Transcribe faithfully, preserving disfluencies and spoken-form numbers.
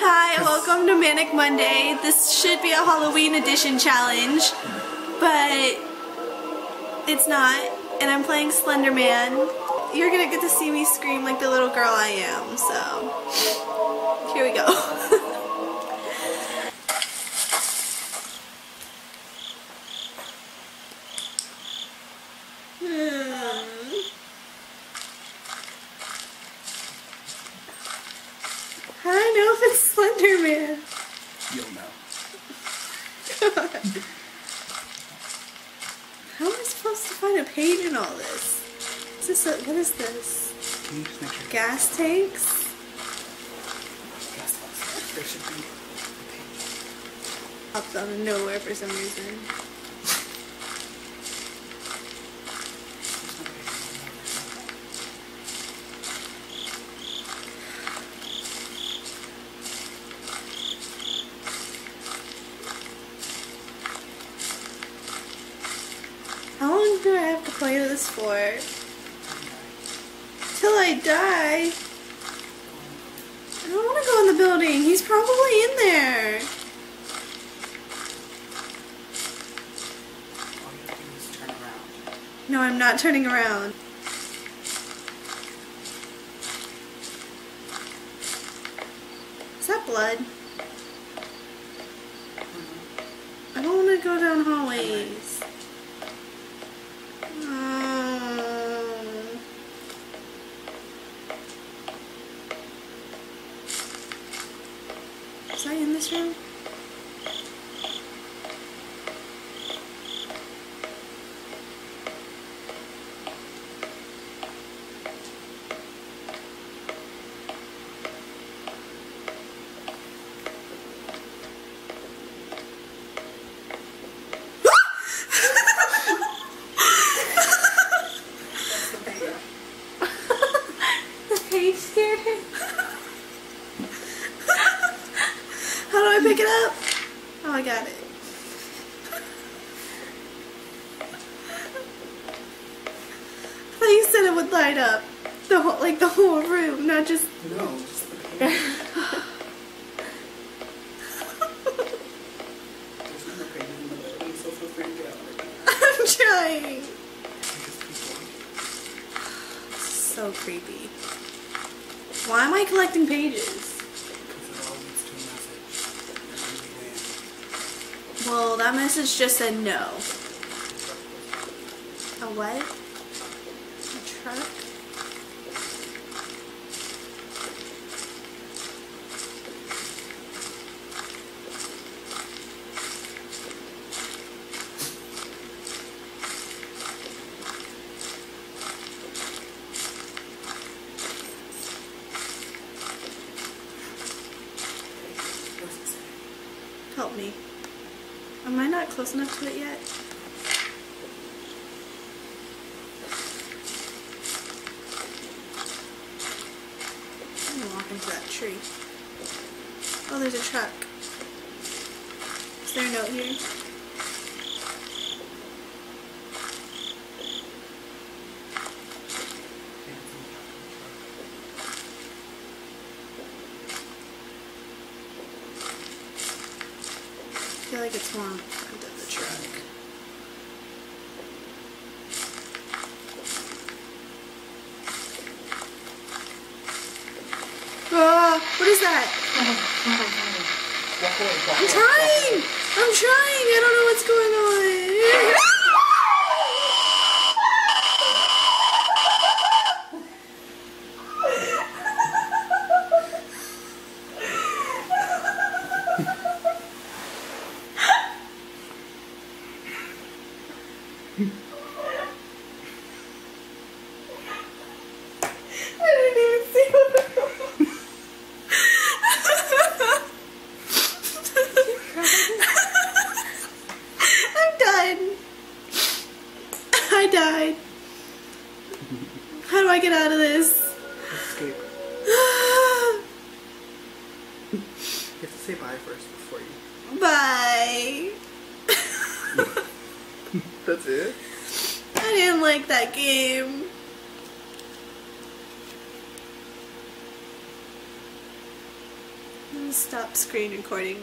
Hi, welcome to Manic Monday. This should be a Halloween edition challenge, but it's not, and I'm playing Slender Man. You're gonna get to see me scream like the little girl I am, so here we go. How do I know if it's Slender Man? You'll know. God. How am I supposed to find a page in all this? Is this a, what is this? Can you just make sure? Gas tanks? Gas tanks. There should be a page. Popped out of nowhere for some reason. How long do I have to play this for? Till I die? I don't want to go in the building. He's probably in there. All you have to do is turn around. No, I'm not turning around. Is that blood? I don't want to go down hallways. Was I in this room? The page scared him. How do I pick it up? Oh, I got it. I thought you said it would light up the whole, like the whole room, not just. No, just the page. There's no page in the building, so feel free to get out of it. I'm trying. Because people. So creepy. Why am I collecting pages? Well, that message just said no. A what? A truck? Help me. Am I not close enough to it yet? I'm gonna walk into that tree. Oh, there's a truck. Is there a note here? I feel like it's more on the front of the truck. Ah, what is that? Walk away, walk I'm away, trying! walk away. I'm trying! I don't know what's going on. I didn't even see what it was. I'm done. I died. How do I get out of this? Escape. You have to say bye first before you. Bye. That's it? I didn't like that game. Stop screen recording.